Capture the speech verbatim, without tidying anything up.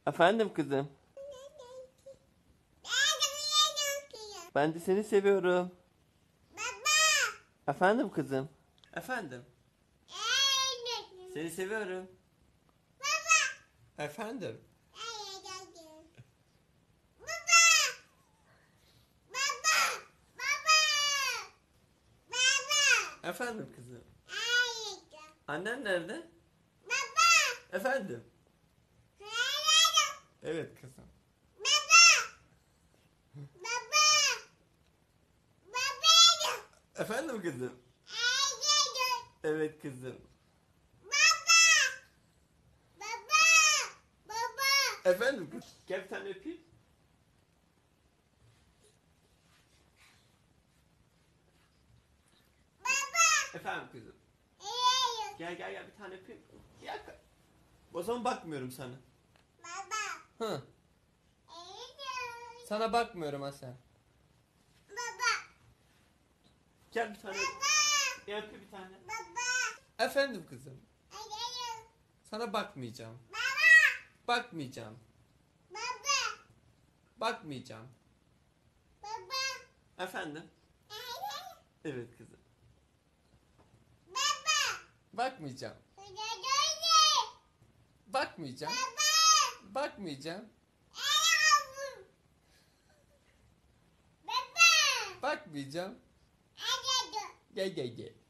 Efendim kızım. Ben de seni seviyorum. Baba. Efendim kızım. Efendim. Seni seviyorum. Baba. Efendim. Baba. Baba. Baba. Baba. Efendim kızım. Hayır. Annen nerede? Baba. Efendim. Hayır. Evet kızım. Baba. Baba. Baba. Efendim kızım. Hayır. Evet kızım. Baba. Baba. Baba. Efendim kızım. Gel bir tane öpeyim. Baba. Efendim kızım. Hayır. Gel gel gel bir tane öpeyim. Gel. O zaman bakmıyorum sana. Baba. Hı. Hayır. Sana bakmıyorum Hasan. Baba. Gel bir tane. Baba. Gel öpeyim bir tane. Baba. Efendim kızım. Hayır. Sana bakmayacağım. Baba. Bakmayacağım. Baba. Bakmayacağım. Baba. Efendim. Hayır. Evet kızım. Baba. Bakmayacağım. Hayır. Bakmayacağım. Baba. Bakmayacağım. Hayır. Baba. Bakmayacağım. Hayır. Gel gel gel.